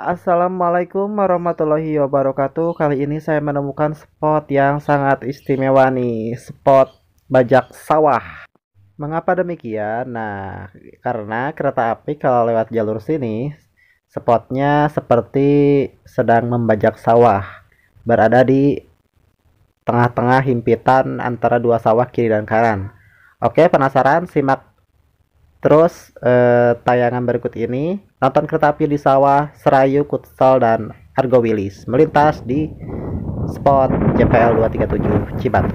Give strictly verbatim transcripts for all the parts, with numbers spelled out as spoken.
Assalamualaikum warahmatullahi wabarakatuh. Kali ini saya menemukan spot yang sangat istimewa nih, spot bajak sawah. Mengapa demikian? Nah, karena kereta api kalau lewat jalur sini, spotnya seperti sedang membajak sawah, berada di tengah-tengah himpitan antara dua sawah kiri dan kanan. Oke, penasaran? Simak terus eh, tayangan berikut ini. Nonton kereta api di sawah, Serayu, Kutsal, dan Argo Wilis melintas di spot J P L dua tiga tujuh Cibatu.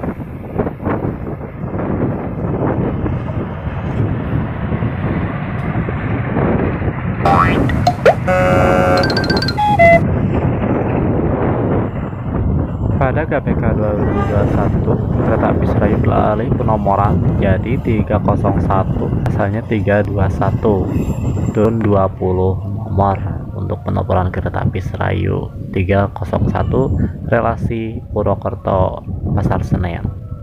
Pada G P K dua ribu dua puluh satu, kereta api Serayu beralih penomoran menjadi tiga nol satu, asalnya tiga dua satu, turun dua puluh nomor untuk penomoran kereta api Serayu tiga nol satu, relasi Purwokerto Pasar Senen.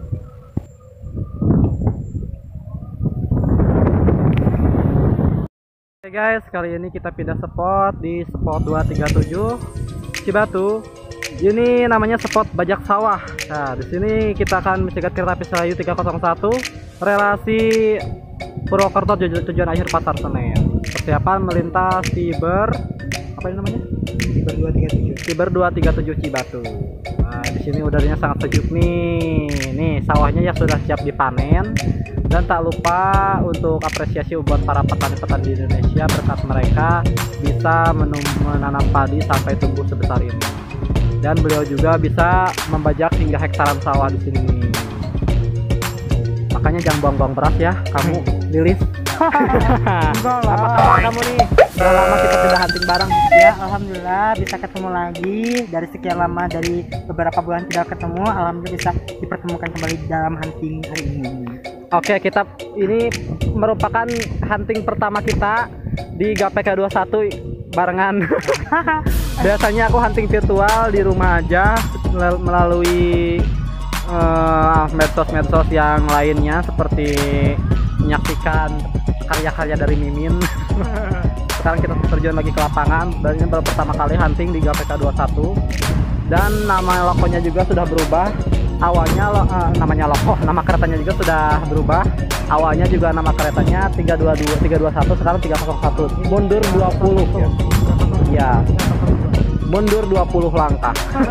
Oke guys, kali ini kita pindah spot di spot dua tiga tujuh Cibatu. Ini namanya spot bajak sawah. Nah, di sini kita akan mencegat kereta api Serayu tiga nol satu relasi Purwokerto tujuan akhir Pasar Senen. Persiapan melintas Tiber apa ini namanya? Tiber dua tiga tujuh. Tiber dua tiga tujuh Cibatu. Nah, di sini udaranya sangat sejuk nih. Nih, sawahnya ya sudah siap dipanen. Dan tak lupa untuk apresiasi buat para petani-petani di Indonesia, berkat mereka bisa menanam padi sampai tumbuh sebesar ini. Dan beliau juga bisa membajak hingga hektaran sawah di sini. Makanya jangan buang-buang beras ya, kamu Lilis. Apa kabar kamu nih? Sudah lama kita sudah hunting bareng. Ya, alhamdulillah bisa ketemu lagi dari sekian lama, dari beberapa bulan tidak ketemu. Alhamdulillah bisa dipertemukan kembali dalam hunting hari ini. Oke, kita ini merupakan hunting pertama kita di G P K dua puluh satu barengan. Biasanya aku hunting virtual di rumah aja melalui uh, medsos-medsos yang lainnya, seperti menyaksikan karya-karya dari Mimin. Sekarang kita terjun lagi ke lapangan, dan ini baru pertama kali hunting di G P K dua puluh satu. Dan nama lokonya juga sudah berubah. Awalnya uh, namanya loko, nama keretanya juga sudah berubah. Awalnya juga nama keretanya tiga dua dua tiga dua satu, sekarang tiga nol satu. Mundur dua puluh. Ya. Mundur dua puluh langkah.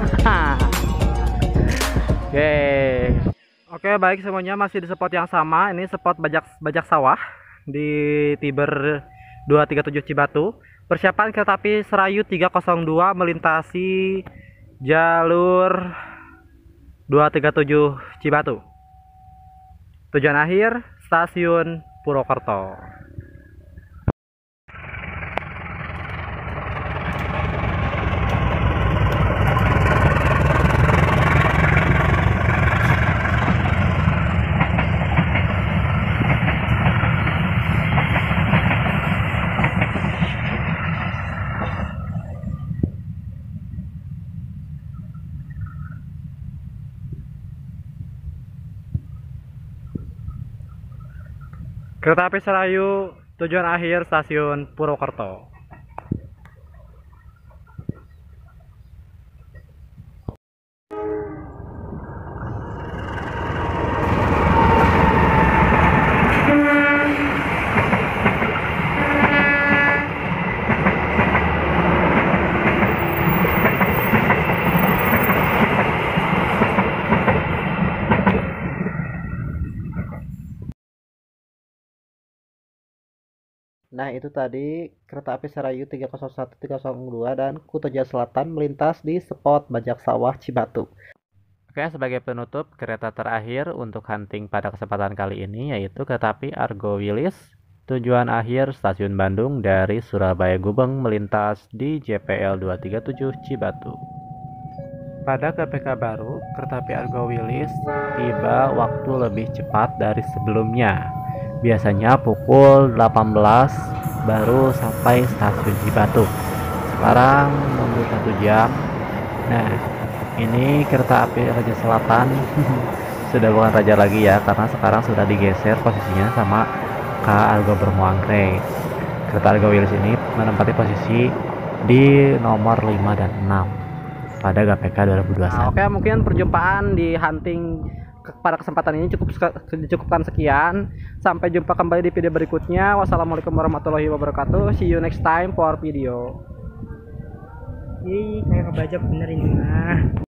Oke. Oke, baik semuanya, masih di spot yang sama. Ini spot bajak bajak sawah di Tiber dua tiga tujuh Cibatu. Persiapan kereta api Serayu tiga nol dua melintasi jalur dua tiga tujuh Cibatu. Tujuan akhir stasiun Purwokerto. Kereta api Serayu tujuan akhir stasiun Purwokerto. Nah, itu tadi kereta api Serayu tiga nol satu tiga nol dua dan Kutoja Selatan melintas di spot bajak sawah Cibatu. Oke, sebagai penutup, kereta terakhir untuk hunting pada kesempatan kali ini yaitu kereta api Argo Wilis tujuan akhir stasiun Bandung dari Surabaya Gubeng melintas di J P L dua tiga tujuh Cibatu. Pada G P K baru, kereta api Argo Wilis tiba waktu lebih cepat dari sebelumnya. Biasanya pukul delapan belas baru sampai stasiun Cibatu. Sekarang nunggu satu jam. Nah, ini kereta api Raja Selatan sudah bukan raja lagi ya, karena sekarang sudah digeser posisinya sama K Argo Bromo Anggrek. Kereta Argo Wilis ini menempati posisi di nomor lima dan enam pada G P K dua ribu dua puluh satu. Nah, oke, mungkin perjumpaan di hunting pada kesempatan ini cukup dicukupkan sekian. Sampai jumpa kembali di video berikutnya. Wassalamualaikum warahmatullahi wabarakatuh. See you next time for video. Ih, kayak ngebajak bener ini mah.